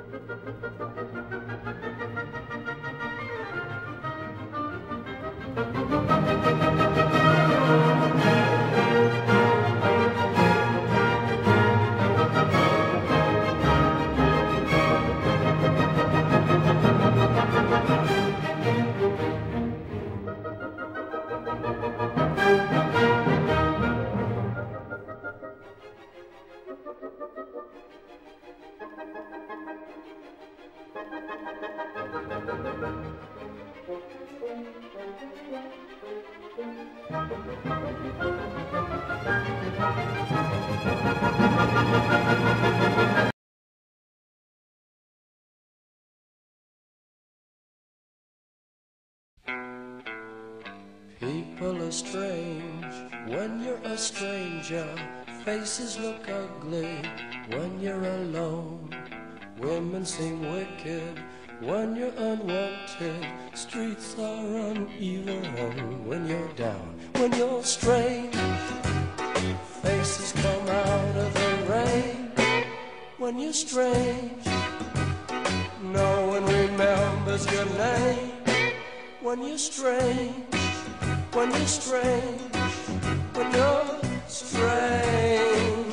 People are strange when you're a stranger. Faces look ugly when you're alone. Women seem wicked when you're unwanted. Streets are uneven when you're down. When you're strange, faces come out of the rain. When you're strange, no one remembers your name. When you're strange, when you're strange, when you're strange.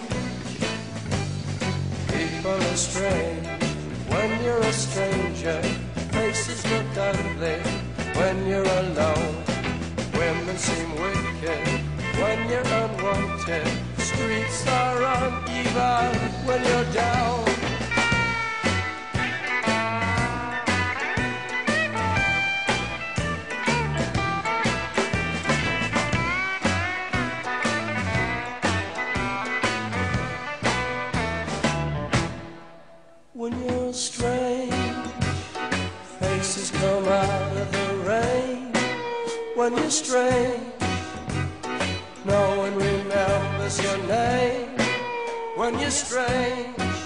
People are strange when you're a stranger. Faces look ugly when you're alone. Women seem wicked when you're unwanted. Streets are uneven when you're down. When you're strange, faces come out of the rain. When you're strange, no one remembers your name. When you're strange,